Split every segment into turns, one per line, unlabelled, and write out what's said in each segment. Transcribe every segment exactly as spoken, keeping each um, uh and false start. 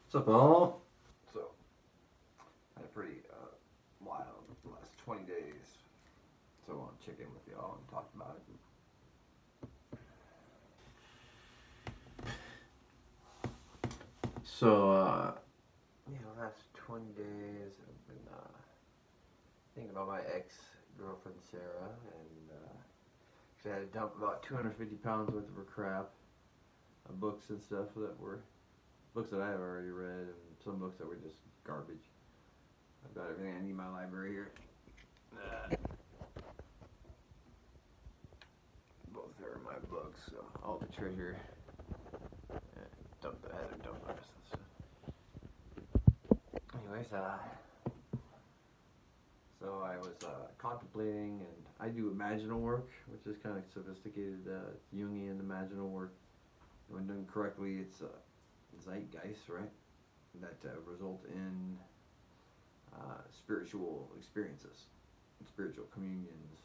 What's up, all? So, had a pretty uh, wild last twenty days. So, I want to check in with y'all and talk about it. So, uh, yeah, the last twenty days I've been uh, thinking about my ex girlfriend Sarah, and uh, she had to dump about two hundred fifty pounds worth of her crap, uh, books and stuff that were books that I have already read, and some books that were just garbage. I've got everything I need in my library here. Uh, both are my books, so all the treasure. Uh, dump the other dump the rest of the stuff. Anyways, uh, so I was uh, contemplating, and I do imaginal work, which is kind of sophisticated, uh, Jungian imaginal work. When done correctly, it's uh, Zeitgeist, right? That uh, result in uh, spiritual experiences, spiritual communions.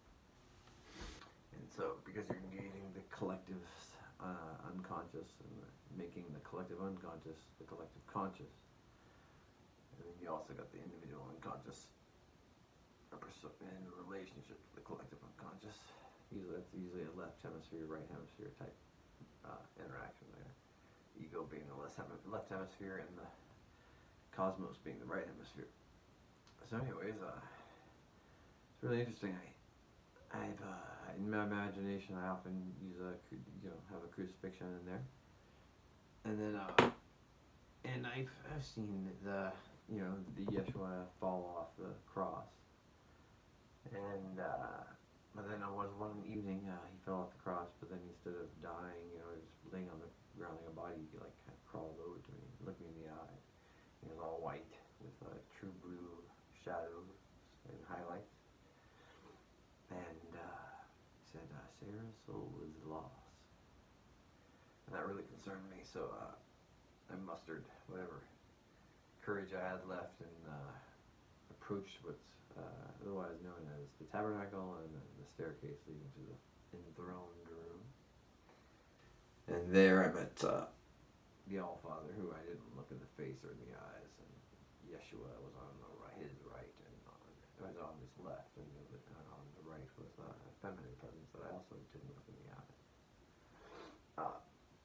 And so, because you're engaging the collective uh, unconscious and making the collective unconscious the collective conscious, and then you also got the individual unconscious in relationship to the collective unconscious. Usually, that's usually a left hemisphere, right hemisphere type uh, interaction there. Ego being the left hemisphere and the cosmos being the right hemisphere. So, anyways, uh, it's really interesting. I, I've uh, in my imagination, I often use a you know have a crucifixion in there, and then uh, and I've I've seen the you know the Yeshua fall off the cross, and uh, but then I was one evening uh, he fell off the cross, but then instead of dying, you know, just laying on the ground like a body, he like kind of crawled over to me, looked me in the eye. He was all white with uh, true blue shadows and highlights, and uh, he said, uh, "Sarah's soul is lost," and that really concerned me. So uh, I mustered whatever courage I had left and uh, approached what's uh, otherwise known as the tabernacle and the staircase leading to the enthroned room. And there I met uh, the All-Father, who I didn't look in the face or in the eyes, and Yeshua was on the right, his right, and on, was on his left, and on the right was uh, a feminine presence that I also didn't look in the eye. Uh,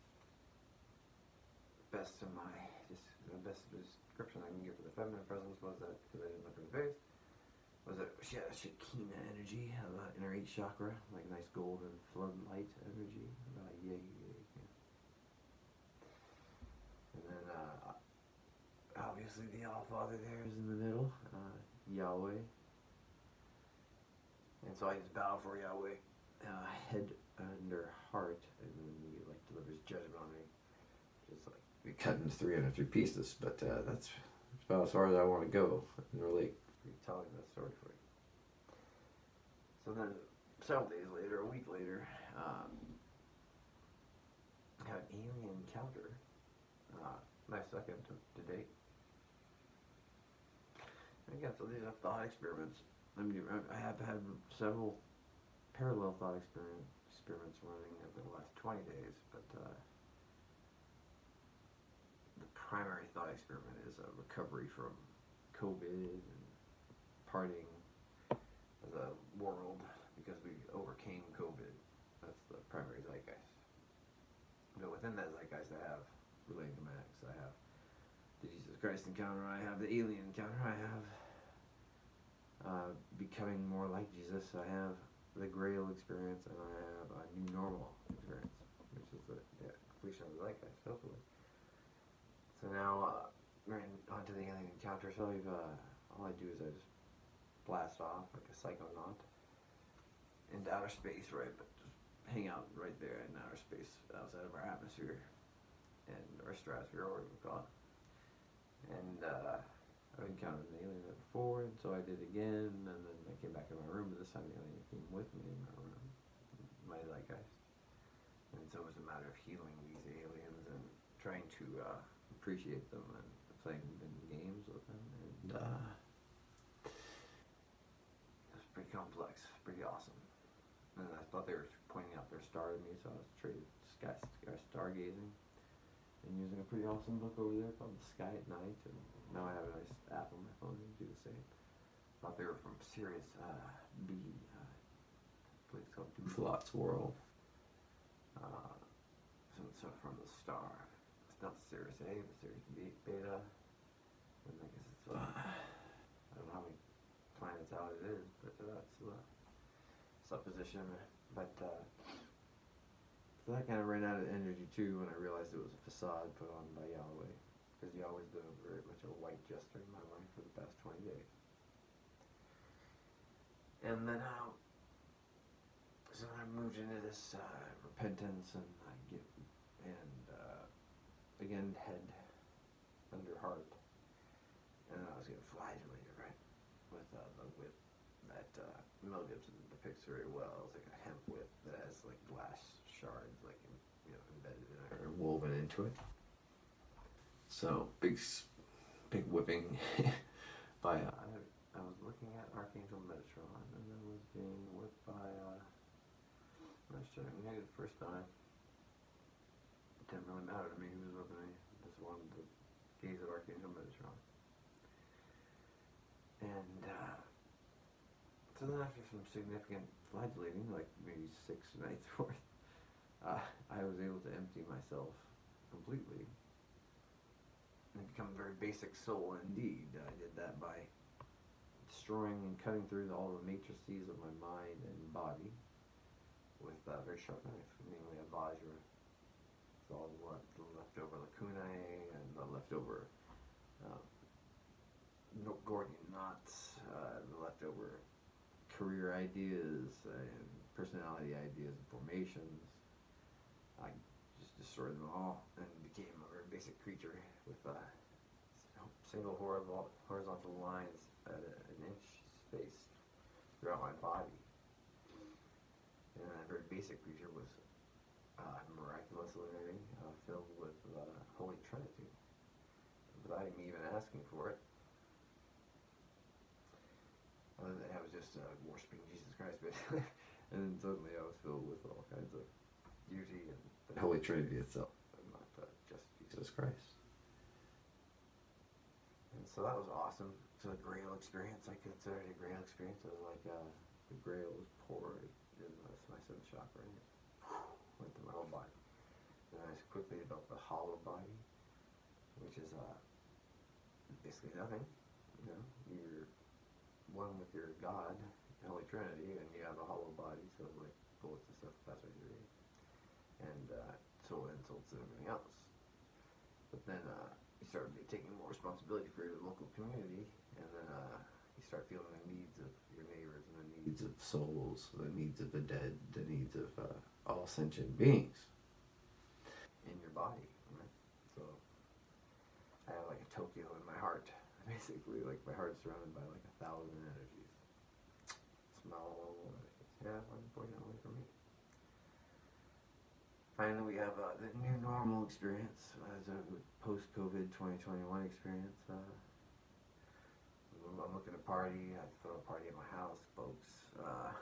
best of my, just the best description I can give for the feminine presence was that, because I didn't look in the face, was that she had a Shekinah energy uh, in her eighth chakra, like nice golden floodlight energy, uh, yay, yay. And then, uh, obviously, the All-Father there is in the middle, uh, Yahweh. And so I just bow for Yahweh, uh, head under heart, and then he like delivers judgment on me. Just like we cut into three hundred three pieces, but uh, that's about as far as I want to go in really retelling that story for you. So then, several days later, a week later, um, I had an alien encounter. Uh, my second to, to date. Again, so these are thought experiments. I mean, I have had several parallel thought experiment, experiments running over the last twenty days, but uh, the primary thought experiment is a recovery from COVID and partying as a world because we overcame COVID. That's the primary zeitgeist. But within that zeitgeist, I have relating to my ex, I have the Jesus Christ encounter, I have the alien encounter, I have uh, becoming more like Jesus, I have the Grail experience, and I have a new normal experience, which is the, the completion of the zeitgeist, hopefully. So now, uh, we're in, onto the alien encounter, so I've, uh, all I do is I just blast off like a psychonaut into outer space, right, but just hang out right there in outer space outside of our atmosphere. And or stratosphere, or whatever we call it. And uh, I've encountered an alien there before, and so I did again, and then I came back in my room, but this time the alien came with me in my room, my zeitgeist. And so it was a matter of healing these aliens and trying to uh, appreciate them and playing games with them. And uh, it was pretty complex, pretty awesome. And I thought they were pointing out their star to me, so I was traded sky, stargazing. and using a pretty awesome book over there called The Sky at Night, and now I have a nice app on my phone to do the same. Thought they were from Sirius uh, B, uh, I believe it's called Doothlot's World. Uh, some stuff from the star. It's not Sirius A, but Sirius B, Beta. And I guess it's, uh, I don't know how many planets out it is, but uh, that's a supposition. But, uh, so that kind of ran out of energy too when I realized it was a facade put on by Yahweh. Because Yahweh's been very much a white jester in my life for the past twenty days. And then uh, so I moved into this uh, repentance, and I get, and uh, again, head under heart. And I was getting flagellated, right? With uh, the whip that uh, Mel Gibson depicts very well. It's like a hemp whip that has like glass shards, like, you know, embedded in it or woven into it. So big, big whipping by. Uh, I, I was looking at Archangel Metatron, and I was being whipped by. Uh, I was trying to hit it the first time. It didn't really matter to me who was whipping me. I just wanted to gaze at Archangel Metatron. And uh, so then, after some significant flagellating, like maybe six nights worth. Uh, I was able to empty myself completely and become a very basic soul indeed. I did that by destroying and cutting through all the matrices of my mind and body with a very sharp knife, namely a vajra. It's all the, le- the leftover lacunae and the leftover uh, Gordian knots, uh, the leftover career ideas and personality ideas and formations. I just destroyed them all and became a very basic creature with uh, single horizontal lines at an inch space throughout my body. And that very basic creature was uh, miraculously uh, filled with the uh, Holy Trinity, without me even asking for it. Other than I was just uh, worshiping Jesus Christ, basically. And then suddenly I was filled with all kinds of beauty and the Holy Trinity itself, and not uh, just Jesus Christ. And so that was awesome. So the Grail experience, I considered a Grail experience. It was like uh, the Grail was poured in uh, my seventh chakra, and it went through my whole body. And I quickly developed the hollow body, which is uh, basically nothing. You know, you're one with your God, the Holy Trinity, and you have a hollow body, so like bullets and stuff pass right through you. And uh, so insults and everything else. But then uh, you start taking more responsibility for your local community, and then uh, you start feeling the needs of your neighbors and the needs of souls, the needs of the dead, the needs of uh, all sentient beings in your body, right? So I have like a Tokyo in my heart, basically. Like my heart's surrounded by like a thousand energies. Small, yeah, unfortunately for me. Finally, we have uh, the new normal experience, as a post-COVID twenty twenty-one experience. Uh, I'm looking to party. I throw a party at my house, folks. Uh,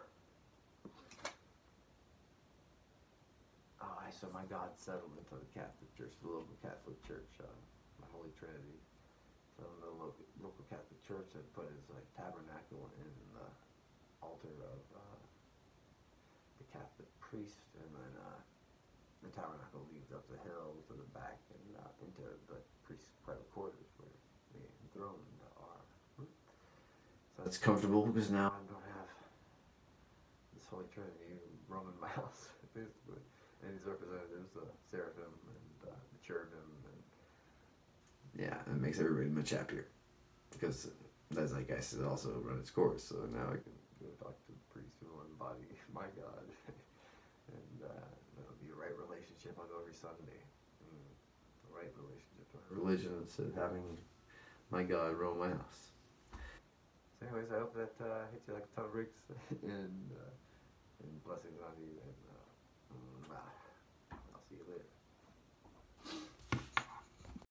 oh, I so my God settled into the Catholic Church, the local Catholic Church, uh, my Holy Trinity. So the local, local Catholic Church had put his like tabernacle in the altar of uh, the Catholic priest, and then. Uh, The tabernacle leads up the hill to the back and uh, into the priest's private quarters where the throne are. So it's comfortable because now I don't have this Holy Trinity roaming my house, basically. And these representatives, the seraphim and uh, the cherubim, and yeah, it makes everybody much happier because the Zeitgeist has also run its course. So now I can go talk to the priest who will embody my God. And uh, that'll be a right relationship. I'll go every Sunday. Mm, the right relationship to my religion instead of having my God roam my house. So anyways, I hope that uh, hits you like a ton of bricks. and, uh, and blessings on you. And uh, mm, I'll see you later.